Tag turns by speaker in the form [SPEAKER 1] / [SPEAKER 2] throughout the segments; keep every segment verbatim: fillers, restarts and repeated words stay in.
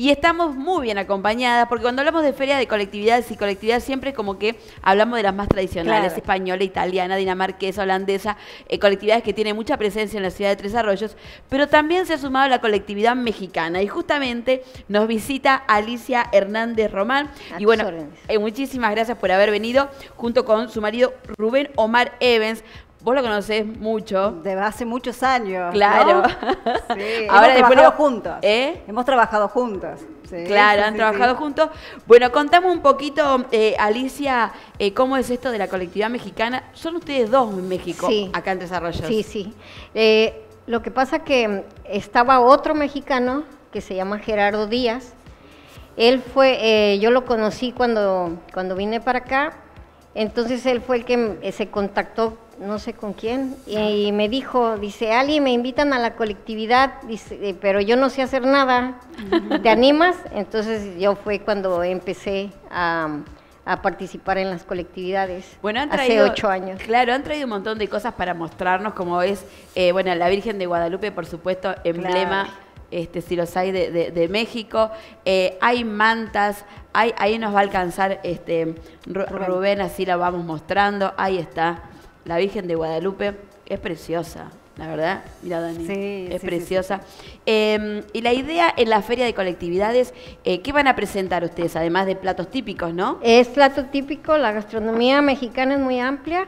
[SPEAKER 1] Y estamos muy bien acompañadas, porque cuando hablamos de feria de colectividades y colectividad siempre como que hablamos de las más tradicionales,
[SPEAKER 2] claro.
[SPEAKER 1] española, italiana, dinamarquesa, holandesa, eh, colectividades que tienen mucha presencia en la ciudad de Tres Arroyos, pero también se ha sumado la colectividad mexicana y justamente nos visita Alicia Hernández Román.
[SPEAKER 2] A
[SPEAKER 1] Y bueno,
[SPEAKER 2] tus órdenes.
[SPEAKER 1] eh, muchísimas gracias por haber venido junto con su marido Rubén Omar Evans. Vos lo conocés mucho.
[SPEAKER 3] De hace muchos años.
[SPEAKER 1] Claro.
[SPEAKER 3] ¿no? Sí,
[SPEAKER 1] Ahora
[SPEAKER 3] hemos
[SPEAKER 1] después
[SPEAKER 3] trabajado
[SPEAKER 1] lo-
[SPEAKER 3] juntos.
[SPEAKER 1] ¿Eh?
[SPEAKER 3] Hemos trabajado juntos. Sí,
[SPEAKER 1] Claro,
[SPEAKER 3] sí,
[SPEAKER 1] han
[SPEAKER 3] sí,
[SPEAKER 1] trabajado
[SPEAKER 3] sí.
[SPEAKER 1] juntos. Bueno, contame un poquito, eh, Alicia, eh, cómo es esto de la colectividad mexicana. Son ustedes dos en México,
[SPEAKER 2] Sí.
[SPEAKER 1] acá en Tres Arroyos.
[SPEAKER 2] Sí, sí. Eh, lo que pasa que estaba otro mexicano que se llama Gerardo Díaz. Él fue, eh, yo lo conocí cuando, cuando vine para acá. Entonces él fue el que eh, se contactó, no sé con quién, y, y me dijo, dice, Ali, me invitan a la colectividad, dice, eh, pero yo no sé hacer nada, ¿te animas? Entonces yo fue cuando empecé a, a participar en las colectividades,
[SPEAKER 1] Bueno, han
[SPEAKER 2] hace
[SPEAKER 1] traído,
[SPEAKER 2] ocho años.
[SPEAKER 1] Claro, han traído un montón de cosas para mostrarnos, como es, eh, bueno, la Virgen de Guadalupe, por supuesto, emblema,
[SPEAKER 3] Claro.
[SPEAKER 1] este, si los hay, de, de, de México. Eh, hay mantas, hay, ahí nos va a alcanzar este, Ru-
[SPEAKER 3] Rubén.
[SPEAKER 1] Rubén, así la vamos mostrando. Ahí está, la Virgen de Guadalupe, es preciosa. La verdad, mira Dani,
[SPEAKER 3] Sí,
[SPEAKER 1] es
[SPEAKER 3] sí,
[SPEAKER 1] preciosa. Eh, y la idea en la feria de colectividades, eh, ¿qué van a presentar ustedes? Además de platos típicos, ¿no?
[SPEAKER 2] Es plato típico, la gastronomía mexicana es muy amplia,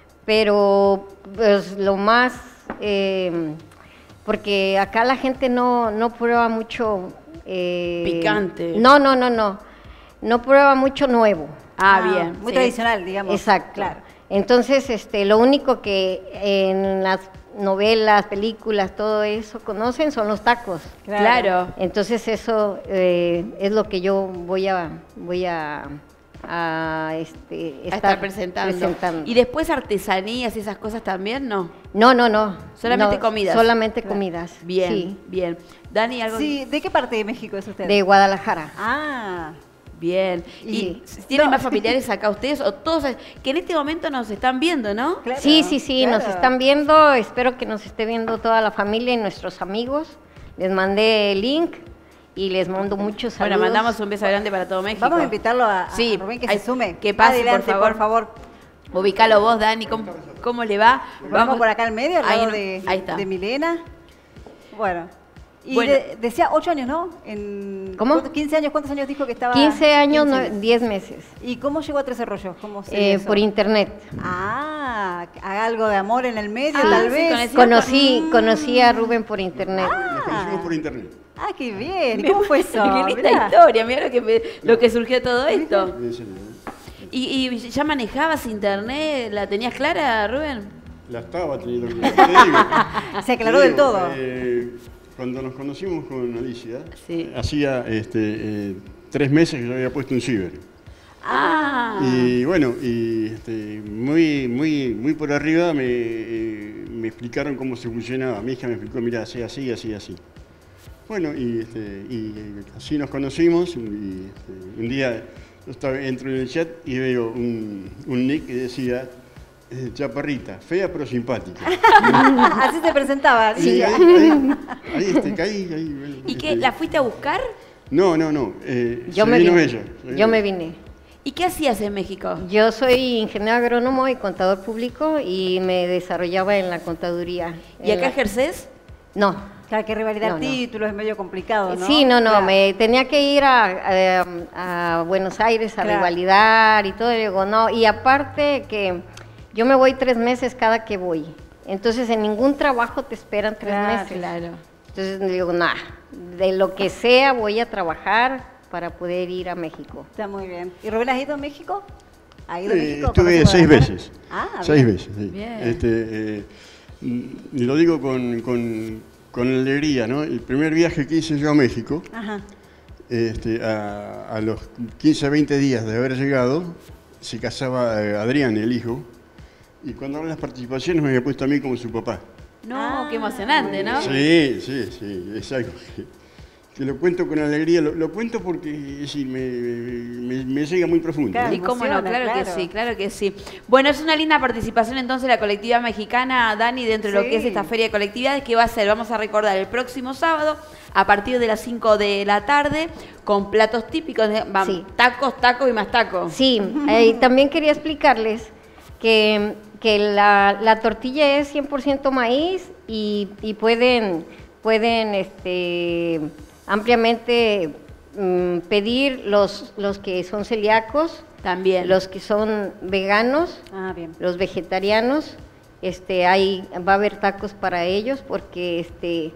[SPEAKER 2] pero pues, lo más, eh, porque acá la gente no, no prueba mucho... eh,
[SPEAKER 1] Picante.
[SPEAKER 2] No, no, no, no, no prueba mucho nuevo.
[SPEAKER 1] Ah, bien.
[SPEAKER 3] Muy
[SPEAKER 1] sí.
[SPEAKER 3] tradicional, digamos.
[SPEAKER 2] Exacto.
[SPEAKER 3] Claro.
[SPEAKER 2] Entonces, este, lo único que en las novelas, películas, todo eso conocen son los tacos.
[SPEAKER 1] Claro.
[SPEAKER 2] Entonces eso eh, es lo que yo voy a voy a, a, este,
[SPEAKER 1] A estar presentando.
[SPEAKER 2] presentando.
[SPEAKER 1] Y después artesanías y esas cosas también, ¿no?
[SPEAKER 2] No, no, no.
[SPEAKER 1] Solamente
[SPEAKER 2] no,
[SPEAKER 1] comidas.
[SPEAKER 2] Solamente
[SPEAKER 3] Claro.
[SPEAKER 2] comidas.
[SPEAKER 1] Bien,
[SPEAKER 2] Sí,
[SPEAKER 1] bien. Dani, algo.
[SPEAKER 3] Sí, ¿de qué parte de México es usted?
[SPEAKER 2] de Guadalajara.
[SPEAKER 3] Ah,
[SPEAKER 1] Bien. ¿Y
[SPEAKER 2] Y-
[SPEAKER 1] tienen
[SPEAKER 3] no.
[SPEAKER 1] más familiares acá ustedes o todos que en este momento nos están viendo, ¿no?
[SPEAKER 3] claro.
[SPEAKER 2] Sí, sí, sí, nos
[SPEAKER 3] claro.
[SPEAKER 2] están viendo. Espero que nos esté viendo toda la familia y nuestros amigos. Les mandé el link y les mando muchos saludos.
[SPEAKER 1] Bueno, mandamos un beso grande para todo México.
[SPEAKER 3] Vamos a invitarlo a, a
[SPEAKER 1] Sí,
[SPEAKER 3] Rubén que
[SPEAKER 1] ay,
[SPEAKER 3] se sume.
[SPEAKER 1] que pase,
[SPEAKER 3] Adelante,
[SPEAKER 1] por favor.
[SPEAKER 3] por favor.
[SPEAKER 1] Ubicalo vos, Dani, ¿cómo, cómo le va?
[SPEAKER 3] Vamos por acá al medio, al
[SPEAKER 1] Ahí
[SPEAKER 3] lado
[SPEAKER 1] no-
[SPEAKER 3] de,
[SPEAKER 1] ahí está.
[SPEAKER 3] de Milena. Bueno. Y
[SPEAKER 1] Bueno.
[SPEAKER 3] de- decía ocho años, ¿no? En,
[SPEAKER 2] ¿Cómo?
[SPEAKER 3] ¿cuántos- quince años, ¿cuántos años dijo que estaba?
[SPEAKER 2] quince años,
[SPEAKER 3] quince.
[SPEAKER 2] no, diez meses.
[SPEAKER 3] ¿Y cómo llegó a Tres Arroyos? ¿Cómo se
[SPEAKER 2] Eh,
[SPEAKER 3] hizo?
[SPEAKER 2] por internet.
[SPEAKER 3] Ah, algo de amor en el medio,
[SPEAKER 1] Ah,
[SPEAKER 3] tal
[SPEAKER 1] sí,
[SPEAKER 3] vez.
[SPEAKER 1] con ese-
[SPEAKER 2] Conocí,
[SPEAKER 3] Mm.
[SPEAKER 2] conocí a Rubén por internet.
[SPEAKER 4] Nos conocimos por internet.
[SPEAKER 3] Ah, qué bien. ¿Y cómo fue eso?
[SPEAKER 1] Qué linda
[SPEAKER 3] Mirá.
[SPEAKER 1] historia, mira lo que, me- lo que surgió de todo esto.
[SPEAKER 4] En serio, ¿eh?
[SPEAKER 1] ¿Y, y ya manejabas internet? ¿La tenías clara, Rubén?
[SPEAKER 4] La estaba teniendo que te digo.
[SPEAKER 3] Se aclaró
[SPEAKER 4] Te
[SPEAKER 3] del
[SPEAKER 4] digo,
[SPEAKER 3] todo.
[SPEAKER 4] eh, cuando nos conocimos con Alicia,
[SPEAKER 1] Sí.
[SPEAKER 4] hacía este, eh, tres meses que yo había puesto un ciber.
[SPEAKER 1] Ah.
[SPEAKER 4] Y bueno, y este, muy, muy, muy por arriba me, eh, me explicaron cómo se funcionaba. Mi hija me explicó, mira, así, así, así, así. Bueno, y, este, y así nos conocimos. Y este, un día yo estaba, entro en el chat y veo un, un nick que decía, eh, chaparrita, fea pero simpática.
[SPEAKER 3] Así se presentaba.
[SPEAKER 4] Y
[SPEAKER 3] Sí.
[SPEAKER 4] ahí, ahí, ahí, este, caí, ahí, bueno,
[SPEAKER 1] ¿Y qué?
[SPEAKER 4] este,
[SPEAKER 1] ¿La fuiste a buscar?
[SPEAKER 4] No, no, no. eh,
[SPEAKER 2] Yo
[SPEAKER 4] se
[SPEAKER 2] me
[SPEAKER 4] vino
[SPEAKER 2] vine.
[SPEAKER 4] ella.
[SPEAKER 2] Yo me vine.
[SPEAKER 1] ¿Y qué hacías en México?
[SPEAKER 2] Yo soy ingeniero agrónomo y contador público y me desarrollaba en la contaduría.
[SPEAKER 1] ¿Y
[SPEAKER 2] En
[SPEAKER 1] acá
[SPEAKER 2] la-
[SPEAKER 1] ejercés?
[SPEAKER 2] No.
[SPEAKER 3] Claro, que revalidar
[SPEAKER 2] No, no.
[SPEAKER 3] títulos es medio complicado, ¿no?
[SPEAKER 2] Sí, no, no,
[SPEAKER 3] Claro.
[SPEAKER 2] me tenía que ir a, a- a Buenos Aires a
[SPEAKER 3] Claro.
[SPEAKER 2] revalidar y todo, y digo, no, y aparte que yo me voy tres meses cada que voy, entonces en ningún trabajo te esperan tres
[SPEAKER 3] Claro,
[SPEAKER 2] meses.
[SPEAKER 1] Claro.
[SPEAKER 2] Entonces le digo, nada, de lo que sea voy a trabajar para poder ir a México.
[SPEAKER 3] Está muy bien. ¿Y Rubén has ido a México? ¿Ha ido a
[SPEAKER 4] Eh,
[SPEAKER 3] México?
[SPEAKER 4] estuve
[SPEAKER 3] ¿Conoce
[SPEAKER 4] seis
[SPEAKER 3] Guadalajara?
[SPEAKER 4] veces.
[SPEAKER 3] Ah,
[SPEAKER 4] seis
[SPEAKER 3] bien.
[SPEAKER 4] veces. Sí.
[SPEAKER 1] Bien.
[SPEAKER 4] Este, eh, mm, y lo digo con, con, con alegría, ¿no? El primer viaje que hice yo a México,
[SPEAKER 3] Ajá.
[SPEAKER 4] este, a, a los quince, veinte días de haber llegado, se casaba eh, Adrián, el hijo, y cuando hablaba de las participaciones me había puesto a mí como su papá.
[SPEAKER 1] No,
[SPEAKER 3] Ah,
[SPEAKER 1] qué emocionante, ¿no?
[SPEAKER 4] Sí, sí, sí, es algo que, que lo cuento con alegría, lo, lo cuento porque sí, me, me, me llega muy profundo.
[SPEAKER 3] Claro.
[SPEAKER 4] ¿no?
[SPEAKER 1] Y cómo no,
[SPEAKER 3] emociona,
[SPEAKER 1] claro, que
[SPEAKER 3] claro.
[SPEAKER 1] sí, claro que sí. Bueno, es una linda participación entonces la colectividad mexicana, Dani, dentro de lo
[SPEAKER 3] Sí.
[SPEAKER 1] que es esta feria de colectividades, que va a ser, vamos a recordar, el próximo sábado, a partir de las cinco de la tarde, con platos típicos, de, va,
[SPEAKER 2] Sí.
[SPEAKER 1] tacos, tacos y más tacos.
[SPEAKER 2] Sí, eh, también quería explicarles que, que la, la tortilla es cien por ciento maíz y, y pueden, pueden este, ampliamente mm, pedir los, los que son celíacos,
[SPEAKER 1] También.
[SPEAKER 2] los que son veganos,
[SPEAKER 3] Ah, bien.
[SPEAKER 2] los vegetarianos, este, hay, va a haber tacos para ellos porque este,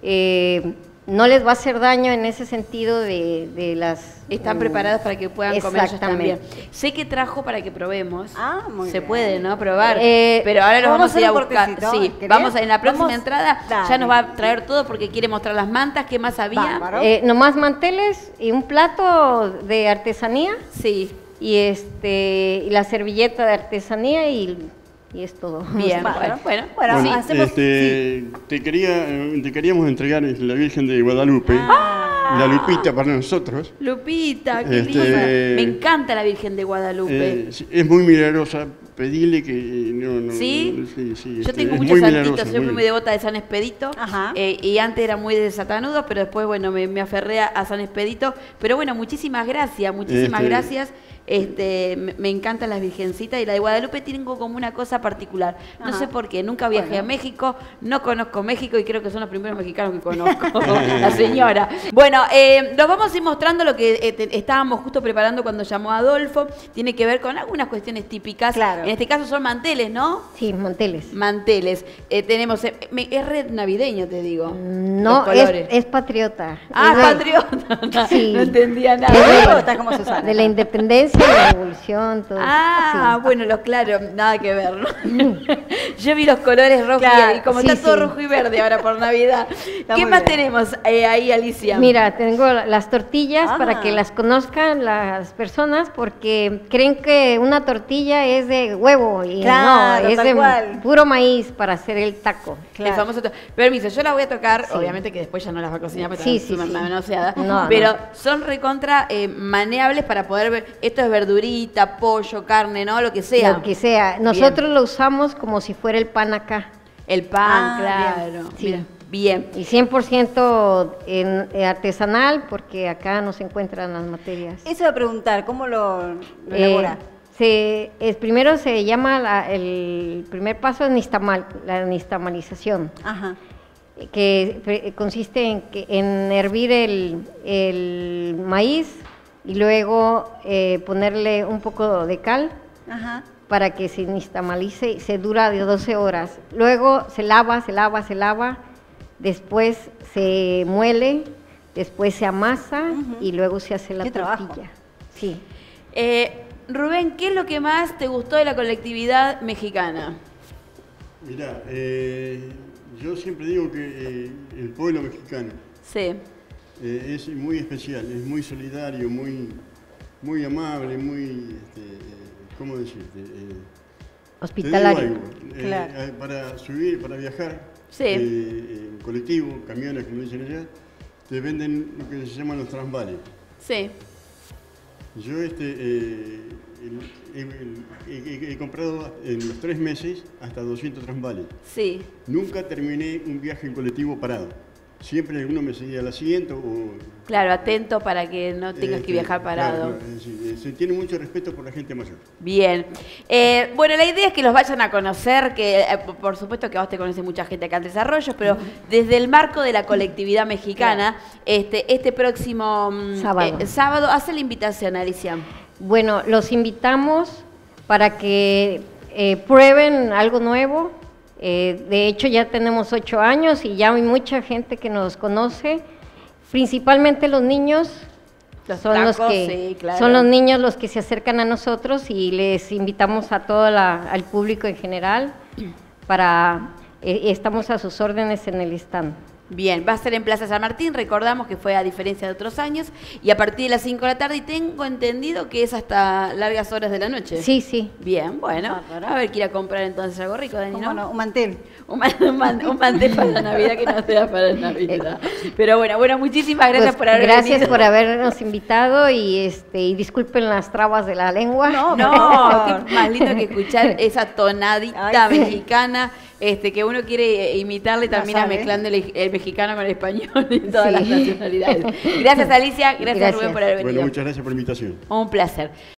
[SPEAKER 2] eh, no les va a hacer daño en ese sentido de, de las...
[SPEAKER 1] Están
[SPEAKER 2] mm,
[SPEAKER 1] preparados para que puedan comer ellos también.
[SPEAKER 2] Exactamente.
[SPEAKER 1] Sé que trajo para que probemos.
[SPEAKER 3] Ah, muy
[SPEAKER 1] Se
[SPEAKER 3] bien.
[SPEAKER 1] puede, ¿no? Probar.
[SPEAKER 2] Eh,
[SPEAKER 1] Pero ahora los
[SPEAKER 3] vamos
[SPEAKER 1] vamos a ir a
[SPEAKER 3] a hacer un
[SPEAKER 1] buscar.
[SPEAKER 3] cortecito,
[SPEAKER 1] Sí,
[SPEAKER 3] ¿querés?
[SPEAKER 1] vamos a, en la próxima
[SPEAKER 3] Vamos-
[SPEAKER 1] entrada ya
[SPEAKER 3] Dale.
[SPEAKER 1] nos va a traer todo porque quiere mostrar las mantas. ¿Qué más había?
[SPEAKER 3] Bárbaro.
[SPEAKER 2] Eh, nomás manteles y un plato de artesanía
[SPEAKER 1] Sí.
[SPEAKER 2] y este y la servilleta de artesanía y, y es todo.
[SPEAKER 1] Bien,
[SPEAKER 3] Bárbaro.
[SPEAKER 1] bueno, bueno.
[SPEAKER 3] Bueno,
[SPEAKER 1] sí.
[SPEAKER 3] hacemos...
[SPEAKER 4] este, te, quería, eh, te queríamos entregar la Virgen de Guadalupe,
[SPEAKER 3] Ah.
[SPEAKER 4] la Lupita para nosotros.
[SPEAKER 1] Lupita, qué
[SPEAKER 4] Este,
[SPEAKER 1] linda. Me encanta la Virgen de Guadalupe.
[SPEAKER 4] Eh, sí, es muy milagrosa, pedile que eh, no, no,
[SPEAKER 1] ¿Sí?
[SPEAKER 4] sí, sí,
[SPEAKER 1] Yo
[SPEAKER 4] este,
[SPEAKER 1] tengo
[SPEAKER 4] es
[SPEAKER 1] muchos
[SPEAKER 4] muy
[SPEAKER 1] santitos,
[SPEAKER 4] milagrosa,
[SPEAKER 1] yo fui
[SPEAKER 4] muy-
[SPEAKER 1] muy devota de San Expedito,
[SPEAKER 3] Ajá.
[SPEAKER 1] eh, y antes era muy de Satanudo, pero después, bueno, me, me aferré a, a San Expedito. Pero bueno, muchísimas gracias, muchísimas
[SPEAKER 4] Este-
[SPEAKER 1] gracias. Este, me, me encantan las virgencitas y la de Guadalupe tengo como una cosa particular. No
[SPEAKER 3] Ajá.
[SPEAKER 1] sé por qué, nunca viajé
[SPEAKER 3] Bueno.
[SPEAKER 1] a México, no conozco México y creo que son los primeros mexicanos que conozco, la señora. Bueno, eh, nos vamos a ir mostrando lo que eh, te- estábamos justo preparando cuando llamó Adolfo. Tiene que ver con algunas cuestiones típicas.
[SPEAKER 3] Claro.
[SPEAKER 1] En este caso son manteles, ¿no?
[SPEAKER 2] Sí, manteles.
[SPEAKER 1] Manteles. Eh, tenemos, eh, me- es red navideño, te digo.
[SPEAKER 2] No,
[SPEAKER 1] Los
[SPEAKER 2] es,
[SPEAKER 1] colores.
[SPEAKER 2] es patriota.
[SPEAKER 1] Ah,
[SPEAKER 2] Es de-
[SPEAKER 1] patriota.
[SPEAKER 2] Sí.
[SPEAKER 1] No entendía
[SPEAKER 2] Es
[SPEAKER 1] nada.
[SPEAKER 2] de-
[SPEAKER 3] Patriota, como Susana.
[SPEAKER 2] de la independencia, la revolución, todo.
[SPEAKER 1] Ah,
[SPEAKER 2] sí.
[SPEAKER 1] bueno, los claros, nada que ver, ¿no? Yo vi los colores rojos
[SPEAKER 3] Claro,
[SPEAKER 1] y como
[SPEAKER 2] sí,
[SPEAKER 1] está todo
[SPEAKER 2] sí.
[SPEAKER 1] rojo y verde ahora por Navidad.
[SPEAKER 3] Está
[SPEAKER 1] ¿Qué
[SPEAKER 3] muy
[SPEAKER 1] más
[SPEAKER 3] bien.
[SPEAKER 1] tenemos eh, ahí, Alicia?
[SPEAKER 2] Mira, tengo la- las tortillas
[SPEAKER 3] Ah.
[SPEAKER 2] para que las conozcan las personas porque creen que una tortilla es de huevo y
[SPEAKER 3] Claro,
[SPEAKER 2] no, es
[SPEAKER 3] tal
[SPEAKER 2] de
[SPEAKER 3] cual.
[SPEAKER 2] puro maíz para hacer el taco.
[SPEAKER 1] El famoso to- Permiso, yo la voy a tocar,
[SPEAKER 2] Sí.
[SPEAKER 1] obviamente que después ya no las va a cocinar porque
[SPEAKER 2] Sí,
[SPEAKER 1] están
[SPEAKER 2] sí,
[SPEAKER 1] súper
[SPEAKER 2] sí.
[SPEAKER 1] manoseadas,
[SPEAKER 2] No,
[SPEAKER 1] pero
[SPEAKER 2] no.
[SPEAKER 1] son recontra eh, maneables para poder ver, esto es verdurita, pollo, carne, ¿no? Lo que sea.
[SPEAKER 2] Lo que sea. Nosotros lo usamos como si fuera el pan acá.
[SPEAKER 1] El pan,
[SPEAKER 3] Ah,
[SPEAKER 1] claro.
[SPEAKER 2] Sí.
[SPEAKER 1] Mira, bien.
[SPEAKER 2] Y cien por ciento en, eh, artesanal porque acá no se encuentran las materias.
[SPEAKER 3] Eso iba a preguntar, ¿cómo lo, lo
[SPEAKER 2] Eh,
[SPEAKER 3] elabora?
[SPEAKER 2] se, es, primero se llama, la- el primer paso es nistamal, la nistamalización,
[SPEAKER 3] Ajá.
[SPEAKER 2] que pre- consiste en, que, en hervir el, el maíz y luego eh, ponerle un poco de cal
[SPEAKER 3] Ajá.
[SPEAKER 2] para que se nistamalice y se dura de doce horas. Luego se lava, se lava, se lava, después se muele, después se amasa
[SPEAKER 3] Ujú.
[SPEAKER 2] y luego se hace la
[SPEAKER 3] Qué trabajo.
[SPEAKER 2] tortilla. Sí.
[SPEAKER 1] Eh, Rubén, ¿qué es lo que más te gustó de la colectividad mexicana?
[SPEAKER 4] Mirá, eh, yo siempre digo que eh, el pueblo mexicano
[SPEAKER 1] Sí.
[SPEAKER 4] eh, es muy especial, es muy solidario, muy, muy amable, muy, este, eh, ¿cómo decirte? Eh,
[SPEAKER 2] Hospitalario.
[SPEAKER 4] Te digo algo, eh,
[SPEAKER 3] Claro.
[SPEAKER 4] eh, para subir, para viajar,
[SPEAKER 1] Sí.
[SPEAKER 4] eh, en colectivo, camiones, como dicen allá, te venden lo que se llaman los transvales.
[SPEAKER 1] Sí.
[SPEAKER 4] Yo este, eh, el- el- he, he- he comprado en los tres meses hasta doscientos transvales.
[SPEAKER 1] Sí.
[SPEAKER 4] Nunca terminé un viaje en colectivo parado. Siempre alguno me seguía al asiento o...
[SPEAKER 1] Claro, atento para que no tengas
[SPEAKER 4] este,
[SPEAKER 1] que viajar parado.
[SPEAKER 4] claro, claro, es decir, eh, se tiene mucho respeto por la gente mayor.
[SPEAKER 1] Bien. Eh, bueno, la idea es que los vayan a conocer, que eh, por- por supuesto que a vos te conoce mucha gente acá en Desarrollos, pero desde el marco de la colectividad mexicana, este, este próximo mm,
[SPEAKER 2] Sábado.
[SPEAKER 1] eh, sábado, hace la invitación, Alicia.
[SPEAKER 2] Bueno, los invitamos para que eh, prueben algo nuevo. Eh, de hecho, ya tenemos ocho años y ya hay mucha gente que nos conoce, principalmente los niños.
[SPEAKER 1] Los
[SPEAKER 2] son los
[SPEAKER 1] tacos,
[SPEAKER 2] que
[SPEAKER 1] sí, claro.
[SPEAKER 2] son los niños los que se acercan a nosotros y les invitamos a todo la- al público en general para eh, estamos a sus órdenes en el stand.
[SPEAKER 1] Bien, va a ser en Plaza San Martín, recordamos que fue a diferencia de otros años, y a partir de las cinco de la tarde, y tengo entendido que es hasta largas horas de la noche.
[SPEAKER 2] Sí, sí.
[SPEAKER 1] Bien, bueno,
[SPEAKER 3] Bárbaro.
[SPEAKER 1] a ver, que ir a comprar entonces algo rico, Dani,
[SPEAKER 3] ¿Cómo
[SPEAKER 1] ¿no?
[SPEAKER 3] no? Un mantel.
[SPEAKER 1] Un, man- un man- un mantel para la Navidad que no sea para la Navidad. Pero bueno, bueno, muchísimas gracias
[SPEAKER 2] Pues,
[SPEAKER 1] por haber
[SPEAKER 2] gracias
[SPEAKER 1] venido.
[SPEAKER 2] por habernos invitado y este y disculpen las trabas de la lengua.
[SPEAKER 3] No,
[SPEAKER 1] No, qué más lindo que escuchar esa tonadita
[SPEAKER 3] Ay, sí.
[SPEAKER 1] mexicana, este, que uno quiere eh, imitarle
[SPEAKER 3] Ya
[SPEAKER 1] también
[SPEAKER 3] sabe.
[SPEAKER 1] mezclando el, el mexicano con el español y todas
[SPEAKER 2] Sí.
[SPEAKER 1] las nacionalidades. Gracias, Alicia, gracias,
[SPEAKER 2] Gracias.
[SPEAKER 1] Rubén por haber venido.
[SPEAKER 4] Bueno, muchas gracias por la invitación.
[SPEAKER 1] Un placer.